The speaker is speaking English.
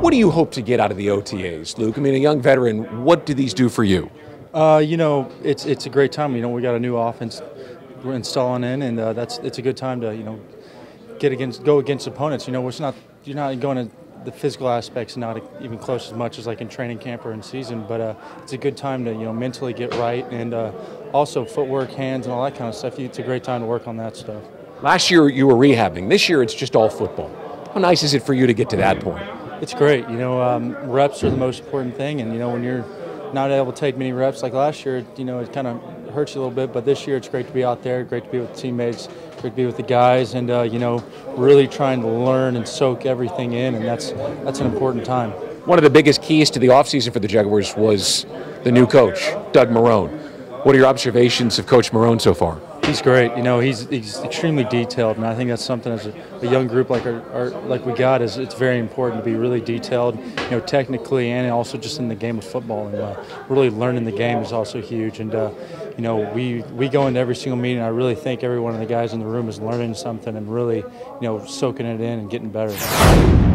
What do you hope to get out of the OTAs, Luke? I mean, a young veteran, what do these do for you? It's a great time. We got a new offense we're installing in, and it's a good time to go against opponents. You're not going to the physical aspects, not even close as much as like in training camp or in season, but it's a good time to mentally get right, and also footwork, hands, and all that kind of stuff. It's a great time to work on that stuff. Last year you were rehabbing. This year it's just all football. How nice is it for you to get to that point? It's great. Reps are the most important thing, and when you're not able to take many reps like last year, it kind of hurts you a little bit. But this year it's great to be out there, great to be with teammates, great to be with the guys, and really trying to learn and soak everything in, and that's an important time. One of the biggest keys to the offseason for the Jaguars was the new coach, Doug Marrone. What are your observations of Coach Marrone so far? He's great. He's extremely detailed, and I think that's something as a young group like we got it's very important to be really detailed, technically and also just in the game of football, and really learning the game is also huge. And we go into every single meeting. I really think every one of the guys in the room is learning something and really soaking it in and getting better.